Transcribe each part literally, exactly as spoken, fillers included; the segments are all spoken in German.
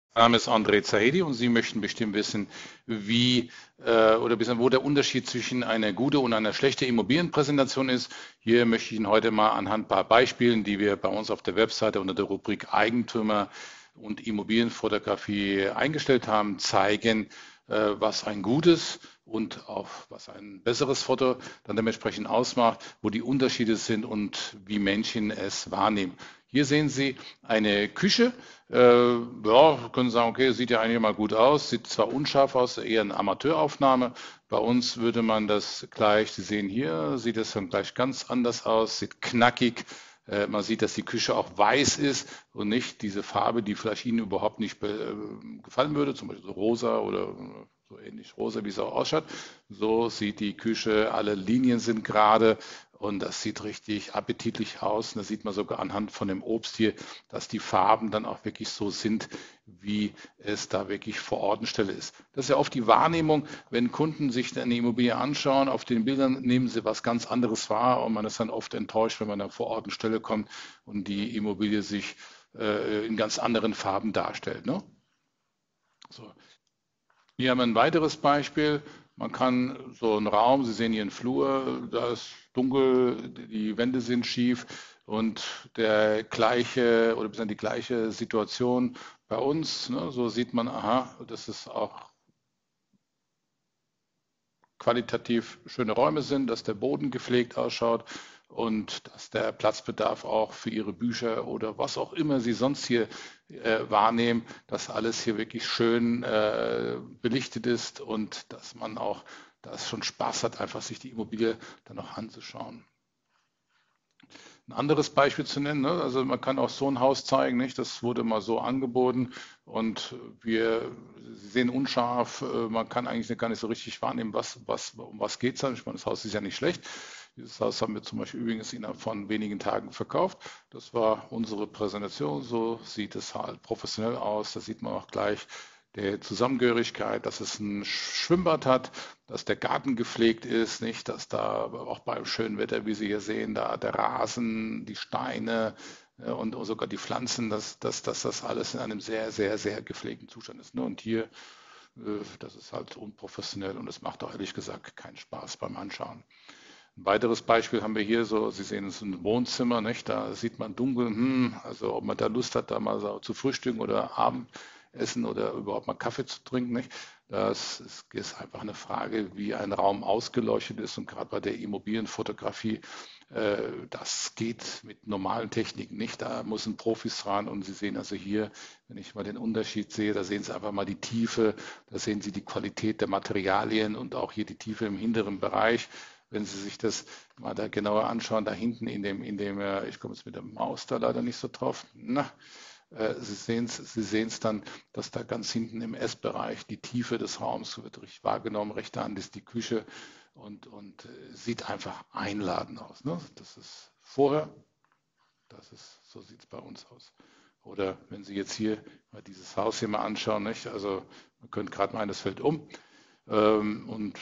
Mein Name ist André Zahedi und Sie möchten bestimmt wissen, wie äh, oder bisschen, wo der Unterschied zwischen einer gute und einer schlechten Immobilienpräsentation ist. Hier möchte ich Ihnen heute mal anhand ein paar Beispielen, die wir bei uns auf der Webseite unter der Rubrik Eigentümer und Immobilienfotografie eingestellt haben, zeigen, äh, was ein gutes und auch was ein besseres Foto dann dementsprechend ausmacht, wo die Unterschiede sind und wie Menschen es wahrnehmen. Hier sehen Sie eine Küche. Äh, ja, können sagen, okay, sieht ja eigentlich mal gut aus, sieht zwar unscharf aus, eher eine Amateuraufnahme. Bei uns würde man das gleich, Sie sehen hier, sieht es dann gleich ganz anders aus, sieht knackig. Äh, man sieht, dass die Küche auch weiß ist und nicht diese Farbe, die vielleicht Ihnen überhaupt nicht äh, gefallen würde, zum Beispiel so rosa oder so ähnlich rosa, wie es auch ausschaut. So sieht die Küche, alle Linien sind gerade und das sieht richtig appetitlich aus. Und da sieht man sogar anhand von dem Obst hier, dass die Farben dann auch wirklich so sind, wie es da wirklich vor Ort Stelle ist. Das ist ja oft die Wahrnehmung, wenn Kunden sich eine Immobilie anschauen, auf den Bildern nehmen sie was ganz anderes wahr und man ist dann oft enttäuscht, wenn man dann vor Ort Stelle kommt und die Immobilie sich äh, in ganz anderen Farben darstellt. Ne? So. Hier haben wir ein weiteres Beispiel. Man kann so einen Raum, Sie sehen hier einen Flur, da ist dunkel, die Wände sind schief und der gleiche oder die gleiche Situation bei uns. Ne, so sieht man, aha, das ist auch qualitativ schöne Räume sind, dass der Boden gepflegt ausschaut und dass der Platzbedarf auch für Ihre Bücher oder was auch immer Sie sonst hier äh, wahrnehmen, dass alles hier wirklich schön äh, belichtet ist und dass man auch das schon Spaß hat, einfach sich die Immobilie dann noch anzuschauen. Ein anderes Beispiel zu nennen, ne? Also man kann auch so ein Haus zeigen, nicht? Das wurde mal so angeboten und wir Sie sehen unscharf, äh, man kann eigentlich gar nicht so richtig wahrnehmen, was, was, um was geht es dann. Ich meine, das Haus ist ja nicht schlecht. Dieses Haus haben wir zum Beispiel übrigens innerhalb von wenigen Tagen verkauft. Das war unsere Präsentation. So sieht es halt professionell aus. Da sieht man auch gleich der Zusammengehörigkeit, dass es ein Schwimmbad hat, dass der Garten gepflegt ist, nicht, dass da auch beim schönen Wetter, wie Sie hier sehen, da der Rasen, die Steine äh, und sogar die Pflanzen, dass, dass, dass das alles in einem sehr, sehr, sehr gepflegten Zustand ist. Ne? Und hier, äh, das ist halt unprofessionell und es macht auch ehrlich gesagt keinen Spaß beim Anschauen. Ein weiteres Beispiel haben wir hier so, Sie sehen es ist ein Wohnzimmer, nicht? Da sieht man dunkel, hm, also ob man da Lust hat, da mal so zu frühstücken oder Abendessen oder überhaupt mal Kaffee zu trinken, nicht? Das ist, ist einfach eine Frage, wie ein Raum ausgeleuchtet ist und gerade bei der Immobilienfotografie, äh, das geht mit normalen Techniken nicht. Da müssen Profis ran und Sie sehen also hier, wenn ich mal den Unterschied sehe, da sehen Sie einfach mal die Tiefe, da sehen Sie die Qualität der Materialien und auch hier die Tiefe im hinteren Bereich. Wenn Sie sich das mal da genauer anschauen, da hinten in dem, in dem, äh, ich komme jetzt mit der Maus da leider nicht so drauf. Na, äh, Sie sehen es, Sie sehen es dann, dass da ganz hinten im Essbereich die Tiefe des Raums wird richtig wahrgenommen. Rechte Hand ist die Küche und, und äh, sieht einfach einladend aus. Ne? Das ist vorher, das ist, so sieht es bei uns aus. Oder wenn Sie jetzt hier mal dieses Haus hier mal anschauen, nicht? Also man könnte gerade meinen, das fällt um. Ähm, und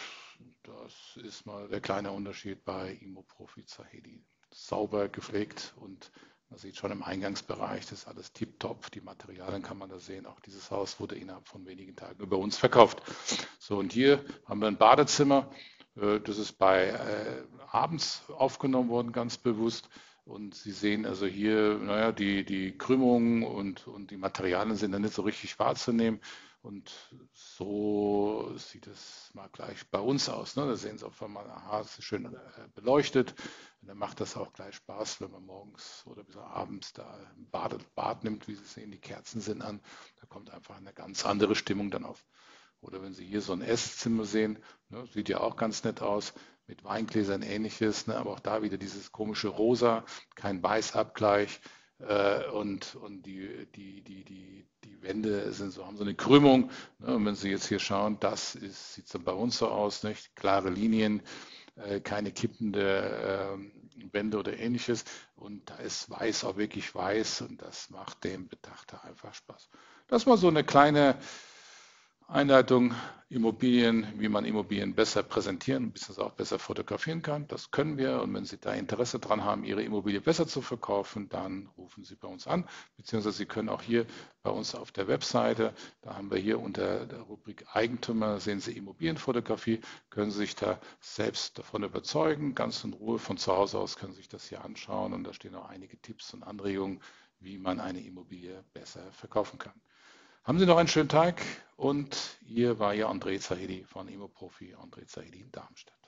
das ist mal der kleine Unterschied bei Immoprofi Zahedi. Sauber gepflegt und man sieht schon im Eingangsbereich, das ist alles tipptopp. Die Materialien kann man da sehen. Auch dieses Haus wurde innerhalb von wenigen Tagen über uns verkauft. So, und hier haben wir ein Badezimmer. Äh, Das ist bei äh, abends aufgenommen worden, ganz bewusst. Und Sie sehen also hier, naja, die, die Krümmungen und, und die Materialien sind dann nicht so richtig wahrzunehmen. Und so sieht es mal gleich bei uns aus. Ne? Da sehen Sie auf einmal, aha, es ist schön äh, beleuchtet. Und dann macht das auch gleich Spaß, wenn man morgens oder bis abends da ein Bad, Bad nimmt, wie Sie sehen, die Kerzen sind an. Da kommt einfach eine ganz andere Stimmung dann auf. Oder wenn Sie hier so ein Esszimmer sehen, ne, sieht ja auch ganz nett aus, mit Weingläsern ähnliches, ne, aber auch da wieder dieses komische Rosa, kein Weißabgleich äh, und, und die, die, die, die, die Wände sind so, haben so eine Krümmung. Ne, und wenn Sie jetzt hier schauen, das ist, sieht dann bei uns so aus, nicht? Klare Linien, äh, keine kippende äh, Wände oder ähnliches. Und da ist weiß auch wirklich weiß und das macht dem Betrachter einfach Spaß. Das war so eine kleine Einleitung Immobilien, wie man Immobilien besser präsentieren bzw. auch besser fotografieren kann. Das können wir, und wenn Sie da Interesse dran haben, Ihre Immobilie besser zu verkaufen, dann rufen Sie bei uns an, beziehungsweise Sie können auch hier bei uns auf der Webseite, da haben wir hier unter der Rubrik Eigentümer, sehen Sie Immobilienfotografie, können Sie sich da selbst davon überzeugen, ganz in Ruhe von zu Hause aus können Sie sich das hier anschauen, und da stehen auch einige Tipps und Anregungen, wie man eine Immobilie besser verkaufen kann. Haben Sie noch einen schönen Tag, und hier war Ihr André Zahedi von Immoprofi, André Zahedi in Darmstadt.